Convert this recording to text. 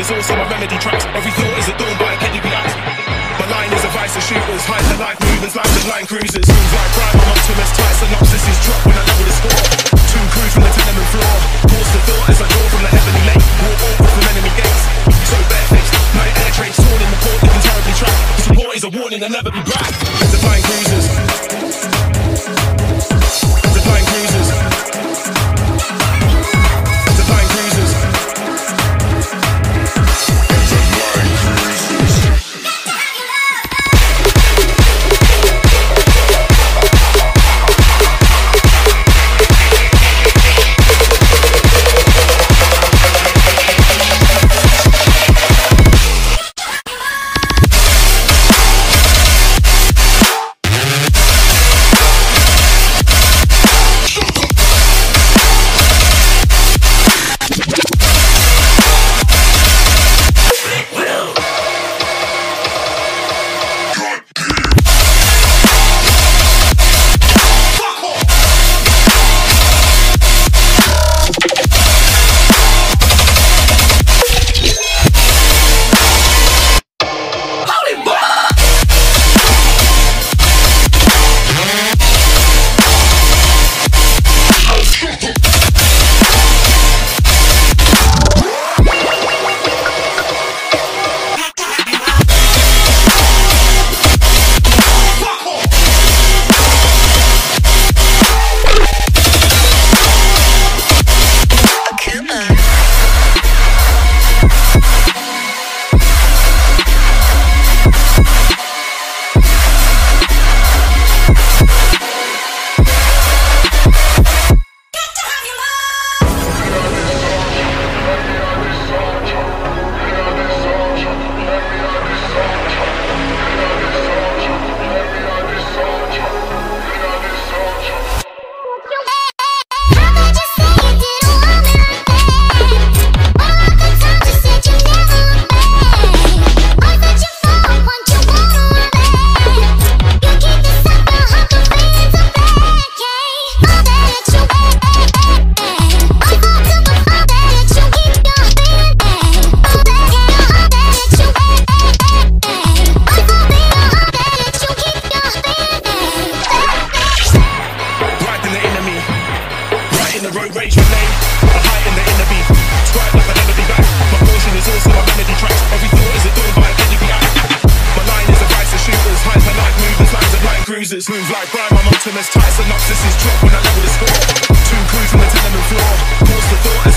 is also my remedy tracks. Every thought is adorned by a KDBI. My line is a vice of shooters, highs and life movements, lines and line cruisers. Moves like crime, I'm optimist, tight synopsis is drop when I level the score. Two crews from the tenement floor, pause the thought as I draw from the heavenly lake. Walk over from enemy gates, so barefaced. Night air trains torn in the port, looking terribly trapped. Support is a warning, I'll never be back. There's the flying cruisers. The flying cruisers. The flying cruisers. Move like crime, I'm optimist, tight synopsis is drop when I level the score. Two crews from the tenement floor, pause the thought